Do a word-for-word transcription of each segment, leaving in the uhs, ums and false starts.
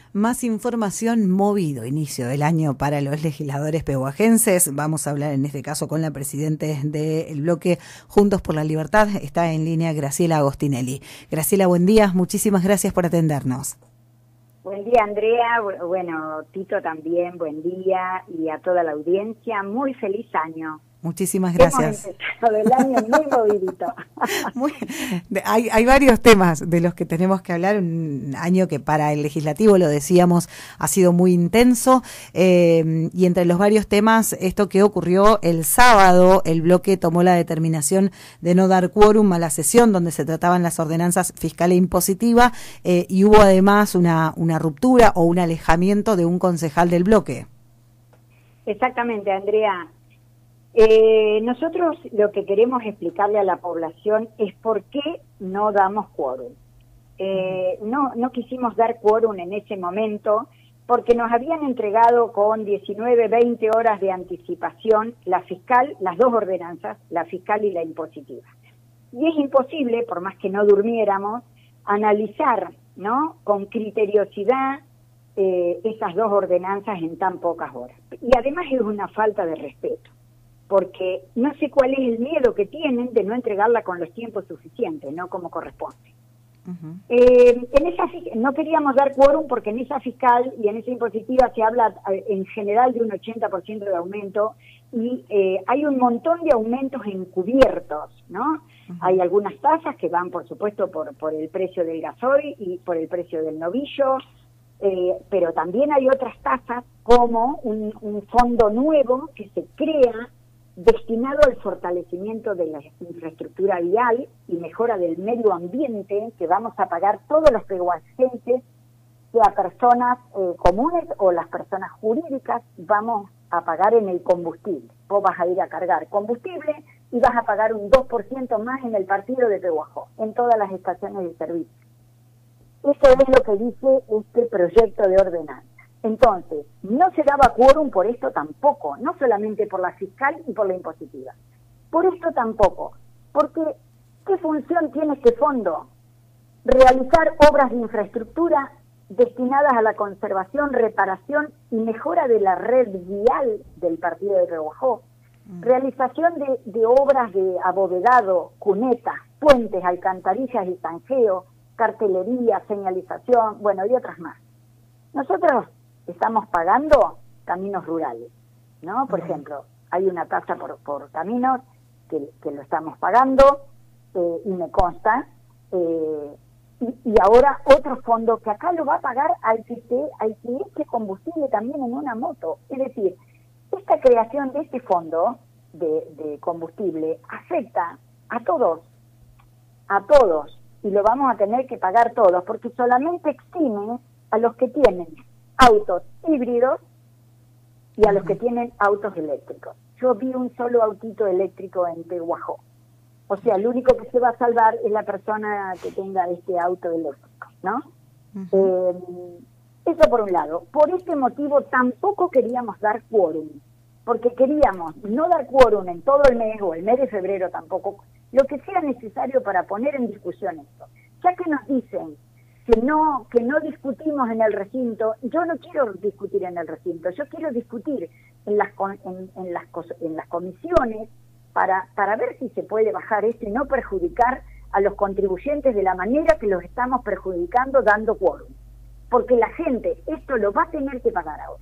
Más información, movido inicio del año para los legisladores pehuajenses. Vamos a hablar en este caso con la presidenta del bloque Juntos por la Libertad. Está en línea Graciela Agostinelli. Graciela, buen día. Muchísimas gracias por atendernos. Buen día, Andrea. Bueno, Tito también, buen día. Y a toda la audiencia, muy feliz año. Muchísimas gracias. Hemos empezado el año muy movidito. Muy, hay, hay varios temas de los que tenemos que hablar. Un año que para el legislativo, lo decíamos, ha sido muy intenso. Eh, y entre los varios temas, esto que ocurrió el sábado, el bloque tomó la determinación de no dar quórum a la sesión donde se trataban las ordenanzas fiscal e impositiva. Eh, y hubo además una, una ruptura o un alejamiento de un concejal del bloque. Exactamente, Andrea. Eh, nosotros lo que queremos explicarle a la población es por qué no damos quórum. Eh, no, no quisimos dar quórum en ese momento porque nos habían entregado con diecinueve, veinte horas de anticipación la fiscal, las dos ordenanzas, la fiscal y la impositiva. Y es imposible, por más que no durmiéramos, analizar, ¿no?, con criteriosidad eh, esas dos ordenanzas en tan pocas horas. Y además es una falta de respeto, porque no sé cuál es el miedo que tienen de no entregarla con los tiempos suficientes, no como corresponde. Uh-huh. eh, en esa no queríamos dar quórum porque en esa fiscal y en esa impositiva se habla en general de un ochenta por ciento de aumento y eh, hay un montón de aumentos encubiertos, ¿no? Uh-huh. Hay algunas tasas que van, por supuesto, por, por el precio del gasoil y por el precio del novillo, eh, pero también hay otras tasas como un, un fondo nuevo que se crea destinado al fortalecimiento de la infraestructura vial y mejora del medio ambiente, que vamos a pagar todos los pehuajenses, sea personas eh, comunes o las personas jurídicas, vamos a pagar en el combustible. Vos vas a ir a cargar combustible y vas a pagar un dos por ciento más en el partido de Pehuajó, en todas las estaciones de servicio. Eso es lo que dice este proyecto de ordenanza. Entonces, no se daba quórum por esto tampoco, no solamente por la fiscal y por la impositiva. Por esto tampoco, porque ¿qué función tiene este fondo? Realizar obras de infraestructura destinadas a la conservación, reparación y mejora de la red vial del partido de Pehuajó. Mm. Realización de, de obras de abovedado, cunetas, puentes, alcantarillas y zanjeo, cartelería, señalización, bueno, y otras más. Nosotros estamos pagando caminos rurales, ¿no? Por uh-huh. ejemplo, hay una tasa por, por caminos que, que lo estamos pagando eh, y me consta, eh, y, y ahora otro fondo que acá lo va a pagar al que, se, al que eche combustible también en una moto. Es decir, esta creación de este fondo de, de combustible afecta a todos, a todos, y lo vamos a tener que pagar todos, porque solamente exime a los que tienen autos híbridos y a los que tienen autos eléctricos. Yo vi un solo autito eléctrico en Pehuajó. O sea, el único que se va a salvar es la persona que tenga este auto eléctrico, ¿no? Uh-huh. Eh, eso por un lado. Por este motivo tampoco queríamos dar quórum, porque queríamos no dar quórum en todo el mes o el mes de febrero tampoco, lo que sea necesario para poner en discusión esto. Ya que nos dicen que no que no discutimos en el recinto, yo no quiero discutir en el recinto, yo quiero discutir en las en, en las en las comisiones para para ver si se puede bajar esto y no perjudicar a los contribuyentes de la manera que los estamos perjudicando dando quórum, porque la gente esto lo va a tener que pagar ahora.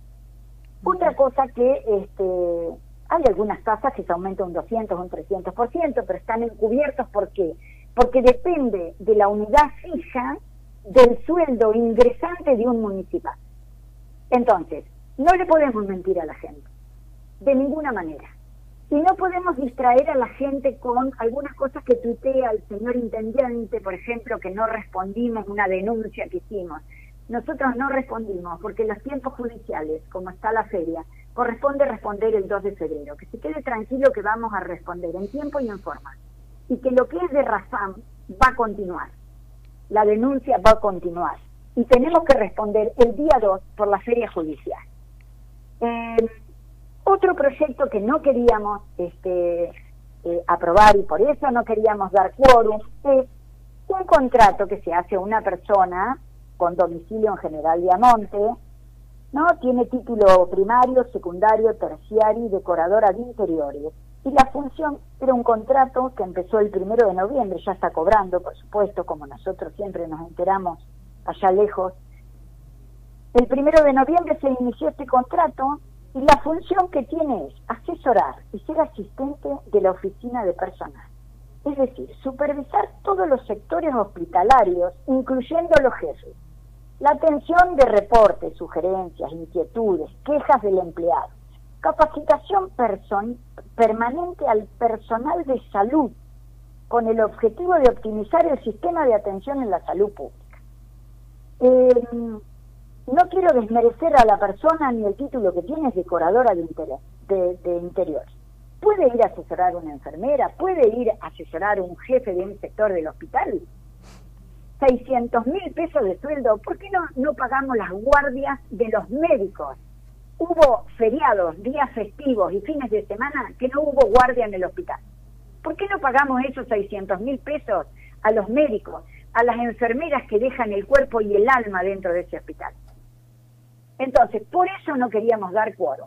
Otra cosa que este hay algunas tasas que se aumentan un doscientos, un trescientos por ciento, pero están encubiertos. ¿Por qué? Porque depende de la unidad fija del sueldo ingresante de un municipal. Entonces, no le podemos mentir a la gente, de ninguna manera. Y no podemos distraer a la gente con algunas cosas que tuitea el señor intendente, por ejemplo, que no respondimos una denuncia que hicimos. Nosotros no respondimos porque los tiempos judiciales, como está la feria, corresponde responder el dos de febrero. Que se quede tranquilo que vamos a responder en tiempo y en forma. Y que lo que es de Razam va a continuar. La denuncia va a continuar y tenemos que responder el día dos por la feria judicial. Eh, otro proyecto que no queríamos este, eh, aprobar y por eso no queríamos dar quórum es un contrato que se hace a una persona con domicilio en General Viamonte, ¿no? Tiene título primario, secundario, terciario y decoradora de interiores. Y la función era un contrato que empezó el primero de noviembre, ya está cobrando, por supuesto, como nosotros siempre nos enteramos allá lejos. El primero de noviembre se inició este contrato y la función que tiene es asesorar y ser asistente de la oficina de personal. Es decir, supervisar todos los sectores hospitalarios, incluyendo los jefes. La atención de reportes, sugerencias, inquietudes, quejas del empleado. Capacitación person permanente al personal de salud con el objetivo de optimizar el sistema de atención en la salud pública. Eh, no quiero desmerecer a la persona ni el título que tiene, es decoradora de, interior, de, de interiores. Puede ir a asesorar a una enfermera, puede ir a asesorar a un jefe de un sector del hospital. seiscientos mil pesos de sueldo, ¿por qué no, no pagamos las guardias de los médicos? Hubo feriados, días festivos y fines de semana que no hubo guardia en el hospital. ¿Por qué no pagamos esos seiscientos mil pesos a los médicos, a las enfermeras que dejan el cuerpo y el alma dentro de ese hospital? Entonces, por eso no queríamos dar quórum.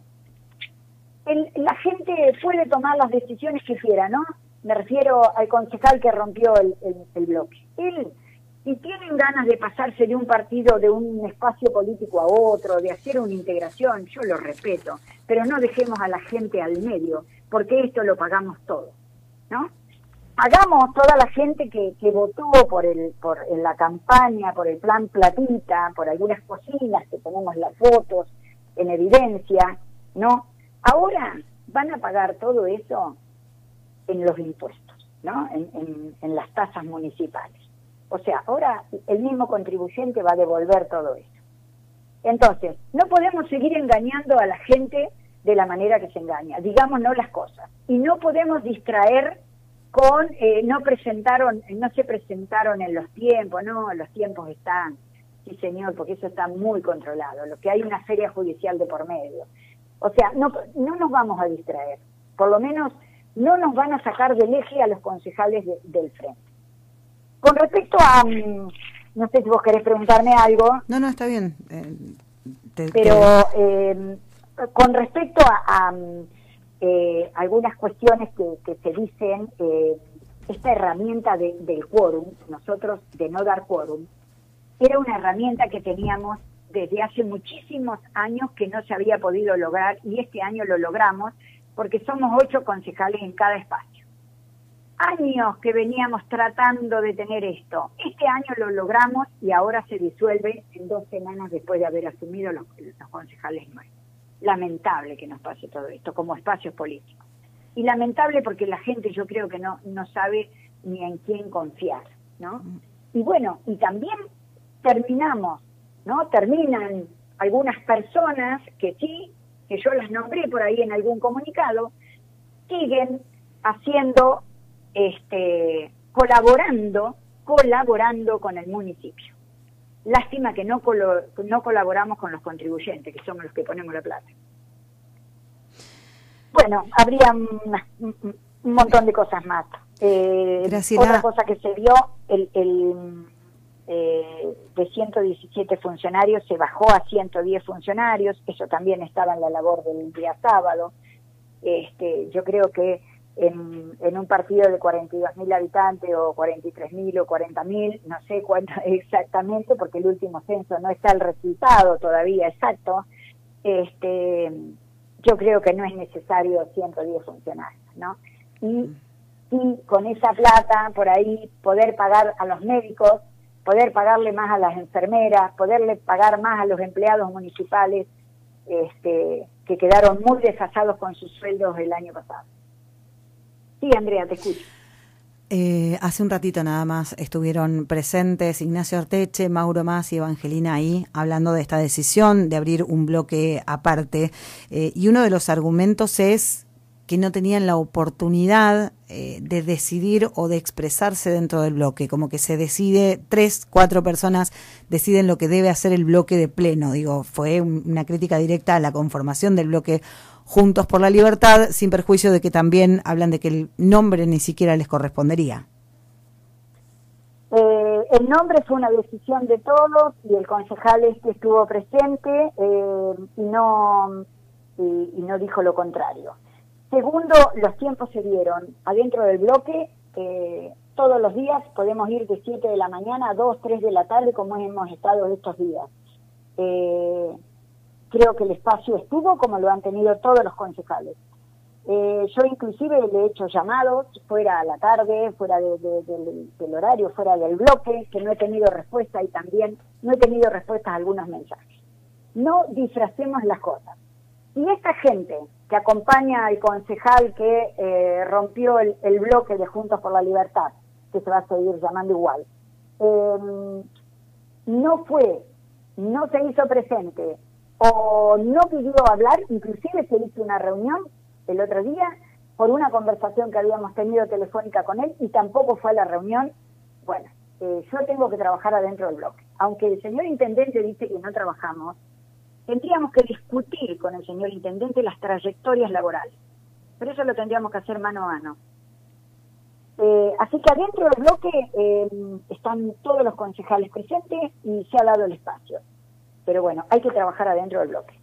El, la gente puede tomar las decisiones que quiera, ¿no? Me refiero al concejal que rompió el, el, el bloque. Él, si tienen ganas de pasarse de un partido, de un espacio político a otro, de hacer una integración, yo lo respeto, pero no dejemos a la gente al medio, porque esto lo pagamos todo, ¿no? Pagamos toda la gente que, que votó por el por en la campaña, por el plan Platita, por algunas cocinas que tenemos las fotos en evidencia, ¿no? Ahora van a pagar todo eso en los impuestos, ¿no? En, en, en las tasas municipales. O sea, ahora el mismo contribuyente va a devolver todo eso. Entonces, no podemos seguir engañando a la gente de la manera que se engaña, digámonos las cosas. Y no podemos distraer con, eh, no presentaron, no se presentaron en los tiempos, no, los tiempos están, sí señor, porque eso está muy controlado, lo que hay una feria judicial de por medio. O sea, no, no nos vamos a distraer, por lo menos no nos van a sacar del eje a los concejales de, del frente. Con respecto a, no sé si vos querés preguntarme algo. No, no, está bien. Eh, te, pero te... Eh, con respecto a, a eh, algunas cuestiones que, que se dicen, eh, esta herramienta de, del quórum, nosotros de no dar quórum, era una herramienta que teníamos desde hace muchísimos años que no se había podido lograr y este año lo logramos porque somos ocho concejales en cada espacio. Años que veníamos tratando de tener esto. Este año lo logramos y ahora se disuelve en dos semanas después de haber asumido los, los concejales nuevos. Lamentable que nos pase todo esto como espacios políticos. Y lamentable porque la gente yo creo que no, no sabe ni en quién confiar, ¿no? Y bueno, y también terminamos, ¿no? Terminan algunas personas que sí, que yo las nombré por ahí en algún comunicado, siguen haciendo Este, colaborando, colaborando con el municipio. Lástima que no, colo, no colaboramos con los contribuyentes, que somos los que ponemos la plata. Bueno, habría una, un, un montón de cosas más. Eh, otra cosa que se vio, el, el eh, de ciento diecisiete funcionarios se bajó a ciento diez funcionarios, eso también estaba en la labor del día sábado. Este, yo creo que En, en un partido de cuarenta y dos mil habitantes o cuarenta y tres mil o cuarenta mil, no sé cuánto exactamente porque el último censo no está el resultado todavía exacto, este, yo creo que no es necesario ciento diez funcionarios, ¿no? Y, y con esa plata por ahí poder pagar a los médicos, poder pagarle más a las enfermeras, poderle pagar más a los empleados municipales este, que quedaron muy desfasados con sus sueldos el año pasado. Sí, Andrea, te escucho. Eh, hace un ratito nada más estuvieron presentes Ignacio Arteche, Mauro Mas y Evangelina ahí hablando de esta decisión de abrir un bloque aparte. Eh, y uno de los argumentos es que no tenían la oportunidad eh, de decidir o de expresarse dentro del bloque, como que se decide, tres, cuatro personas deciden lo que debe hacer el bloque de pleno. Digo, fue un, una crítica directa a la conformación del bloque Juntos por la Libertad, sin perjuicio de que también hablan de que el nombre ni siquiera les correspondería. Eh, el nombre fue una decisión de todos y el concejal este estuvo presente eh, y, no, y, y no dijo lo contrario. Segundo, los tiempos se dieron. Adentro del bloque, eh, todos los días podemos ir de siete de la mañana a dos, tres de la tarde, como hemos estado estos días. Eh, creo que el espacio estuvo como lo han tenido todos los concejales. Eh, yo inclusive le he hecho llamados fuera a la tarde, fuera de, de, de, del, del horario, fuera del bloque, que no he tenido respuesta y también no he tenido respuestas a algunos mensajes. No disfracemos las cosas. Y esta gente que acompaña al concejal que eh, rompió el, el bloque de Juntos por la Libertad, que se va a seguir llamando igual, eh, no fue, no se hizo presente o no pidió hablar, inclusive se hizo una reunión el otro día por una conversación que habíamos tenido telefónica con él y tampoco fue a la reunión. Bueno, eh, yo tengo que trabajar adentro del bloque. Aunque el señor intendente dice que no trabajamos, tendríamos que discutir con el señor intendente las trayectorias laborales. Pero eso lo tendríamos que hacer mano a mano. Eh, así que adentro del bloque eh, están todos los concejales presentes y se ha dado el espacio. Pero bueno, hay que trabajar adentro del bloque.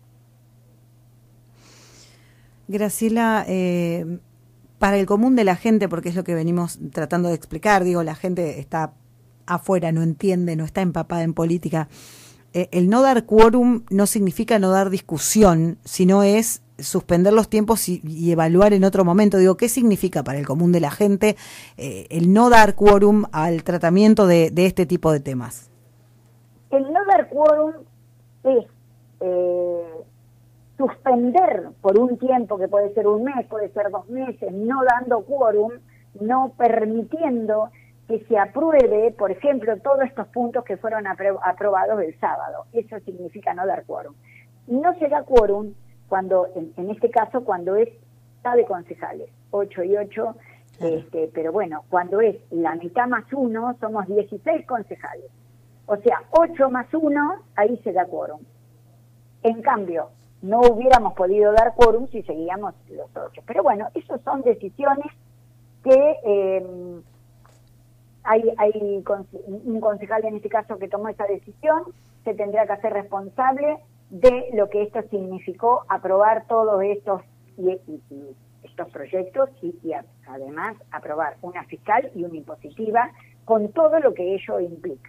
Graciela, eh, para el común de la gente, porque es lo que venimos tratando de explicar, digo, la gente está afuera, no entiende, no está empapada en política. Eh, el no dar quórum no significa no dar discusión, sino es suspender los tiempos y, y evaluar en otro momento. Digo, ¿qué significa para el común de la gente eh, el no dar quórum al tratamiento de, de este tipo de temas? El no dar quórum es eh, suspender por un tiempo, que puede ser un mes, puede ser dos meses, no dando quórum, no permitiendo que se apruebe, por ejemplo, todos estos puntos que fueron apro aprobados el sábado. Eso significa no dar quórum. No se da quórum cuando, en, en este caso, cuando es mitad de concejales, ocho y ocho, claro. este, pero bueno, cuando es la mitad más uno, somos dieciséis concejales. O sea, ocho más uno, ahí se da quórum. En cambio, no hubiéramos podido dar quórum si seguíamos los ocho. Pero bueno, esas son decisiones que eh, hay, hay un concejal en este caso que tomó esa decisión, se tendrá que hacer responsable de lo que esto significó aprobar todos estos y, y, y estos proyectos y, y a, además aprobar una fiscal y una impositiva con todo lo que ello implica.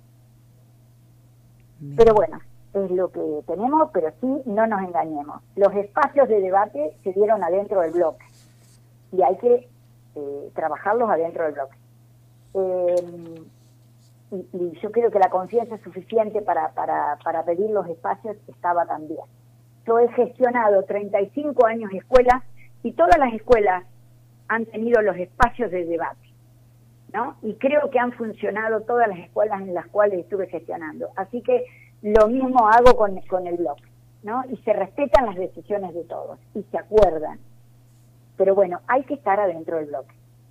Bien. Pero bueno, es lo que tenemos, pero sí, no nos engañemos. Los espacios de debate se dieron adentro del bloque y hay que eh, trabajarlos adentro del bloque. Eh, y, y yo creo que la confianza suficiente para, para, para pedir los espacios estaba también. Yo he gestionado treinta y cinco años escuelas y todas las escuelas han tenido los espacios de debate, ¿no? Y creo que han funcionado todas las escuelas en las cuales estuve gestionando. Así que lo mismo hago con, con el bloque, ¿no? Y se respetan las decisiones de todos y se acuerdan. Pero bueno, hay que estar adentro del bloque.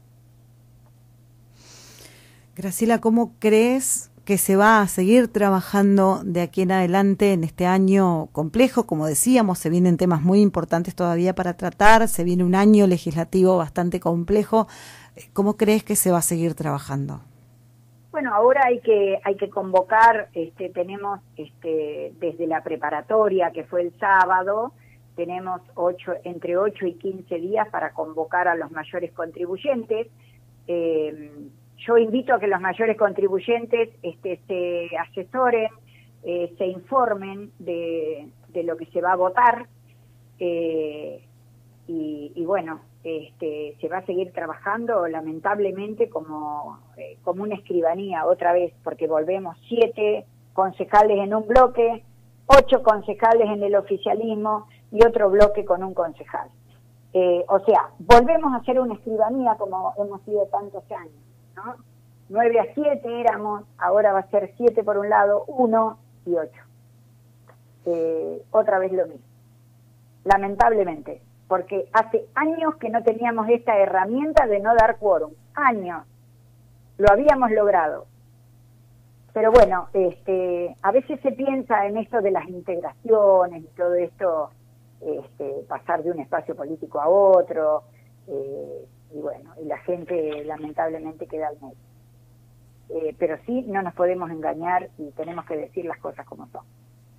Graciela, ¿cómo crees que se va a seguir trabajando de aquí en adelante en este año complejo? Como decíamos, se vienen temas muy importantes todavía para tratar, se viene un año legislativo bastante complejo. ¿Cómo crees que se va a seguir trabajando? Bueno, ahora hay que hay que convocar, este, tenemos este, desde la preparatoria, que fue el sábado, tenemos ocho, entre ocho y quince días para convocar a los mayores contribuyentes. Eh, yo invito a que los mayores contribuyentes este, se asesoren, eh, se informen de, de lo que se va a votar, eh, y, y bueno, este, se va a seguir trabajando lamentablemente como, eh, como una escribanía otra vez, porque volvemos siete concejales en un bloque, ocho concejales en el oficialismo y otro bloque con un concejal. Eh, o sea, volvemos a hacer una escribanía como hemos sido tantos años, ¿no? Nueve a siete éramos, ahora va a ser siete por un lado, uno y ocho. Eh, otra vez lo mismo, lamentablemente, porque hace años que no teníamos esta herramienta de no dar quórum, años, lo habíamos logrado. Pero bueno, este, a veces se piensa en esto de las integraciones y todo esto, este, pasar de un espacio político a otro, eh, y bueno, y la gente lamentablemente queda al medio. eh, pero sí no nos podemos engañar y tenemos que decir las cosas como son,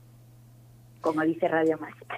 como dice Radio Mágica.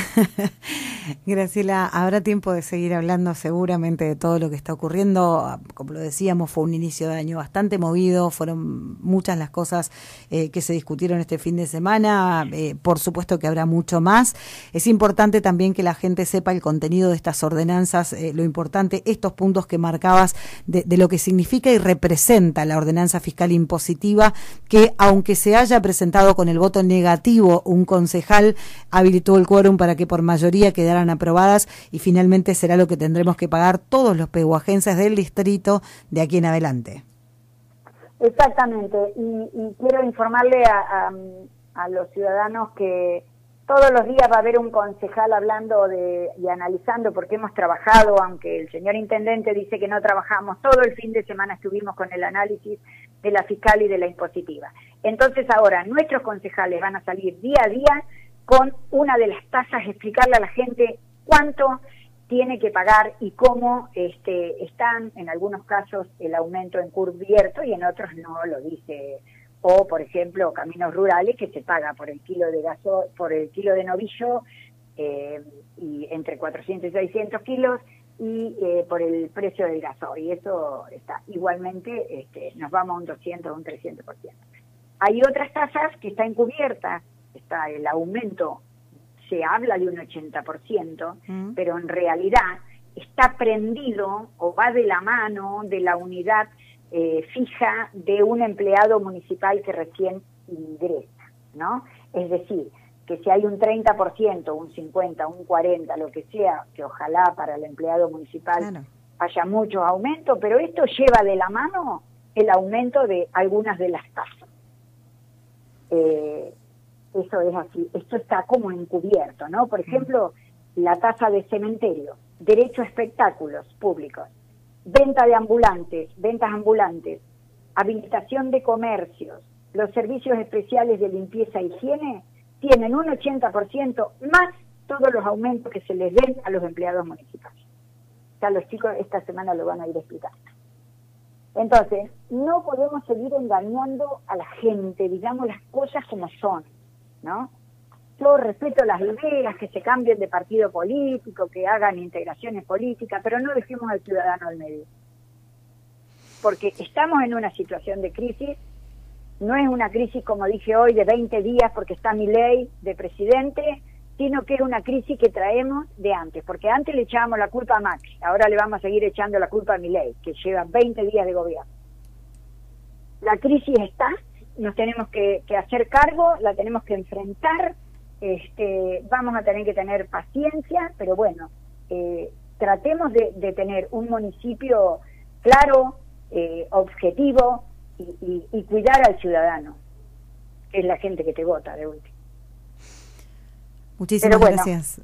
Graciela, habrá tiempo de seguir hablando seguramente de todo lo que está ocurriendo. Como lo decíamos, fue un inicio de año bastante movido, fueron muchas las cosas eh, que se discutieron este fin de semana, eh, por supuesto que habrá mucho más. Es importante también que la gente sepa el contenido de estas ordenanzas, eh, lo importante, estos puntos que marcabas de, de lo que significa y representa la ordenanza fiscal impositiva, que aunque se haya presentado con el voto negativo, un concejal habilitó el quórum para que por mayoría quedaran aprobadas y finalmente será lo que tendremos que pagar todos los pehuajenses del distrito de aquí en adelante. Exactamente, y, y quiero informarle a, a, a los ciudadanos que todos los días va a haber un concejal hablando de y analizando, porque hemos trabajado, aunque el señor intendente dice que no trabajamos, todo el fin de semana estuvimos con el análisis de la fiscal y de la impositiva. Entonces ahora nuestros concejales van a salir día a día con una de las tasas, explicarle a la gente cuánto tiene que pagar y cómo este, están, en algunos casos, el aumento encubierto y en otros no lo dice. O, por ejemplo, caminos rurales que se paga por el kilo de gaso, por el kilo de novillo eh, y entre cuatrocientos y seiscientos kilos y eh, por el precio del gasoil. Y eso está. Igualmente este, nos vamos a un doscientos o un trescientos por ciento. Hay otras tasas que están encubiertas. Está el aumento, se habla de un ochenta por ciento, mm. pero en realidad está prendido o va de la mano de la unidad eh, fija de un empleado municipal que recién ingresa, ¿no? Es decir, que si hay un treinta por ciento, un cincuenta por ciento, un cuarenta por ciento, lo que sea, que ojalá para el empleado municipal claro. haya muchos aumentos, pero esto lleva de la mano el aumento de algunas de las tasas. Eh, Eso es así, esto está como encubierto, ¿no? Por ejemplo, la tasa de cementerio, derecho a espectáculos públicos, venta de ambulantes, ventas ambulantes, habilitación de comercios, los servicios especiales de limpieza e higiene tienen un ochenta por ciento más todos los aumentos que se les den a los empleados municipales. Ya los chicos esta semana lo van a ir explicando. Entonces, no podemos seguir engañando a la gente, digamos las cosas como son, ¿no? Yo respeto las ideas, que se cambien de partido político, que hagan integraciones políticas, pero no dejemos al ciudadano al medio. Porque estamos en una situación de crisis, no es una crisis, como dije hoy, de veinte días porque está Milei de presidente, sino que es una crisis que traemos de antes, porque antes le echábamos la culpa a Macri, ahora le vamos a seguir echando la culpa a Milei, que lleva veinte días de gobierno. La crisis está, nos tenemos que, que hacer cargo, la tenemos que enfrentar, este, vamos a tener que tener paciencia, pero bueno, eh, tratemos de, de tener un municipio claro, eh, objetivo y, y, y cuidar al ciudadano, que es la gente que te vota de último. Muchísimas bueno, gracias.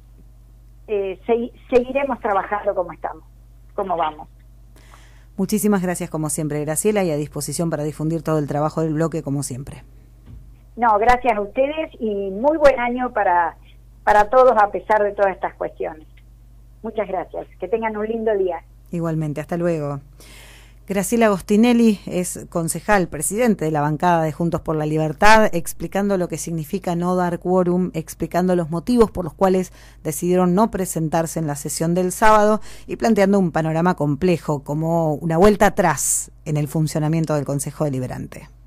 Eh, se, seguiremos trabajando como estamos, como vamos. Muchísimas gracias como siempre, Graciela, y a disposición para difundir todo el trabajo del bloque como siempre. No, gracias a ustedes y muy buen año para, para todos a pesar de todas estas cuestiones. Muchas gracias, que tengan un lindo día. Igualmente, hasta luego. Graciela Agostinelli es concejal, presidente de la bancada de Juntos por la Libertad, explicando lo que significa no dar quórum, explicando los motivos por los cuales decidieron no presentarse en la sesión del sábado y planteando un panorama complejo, como una vuelta atrás en el funcionamiento del Consejo Deliberante.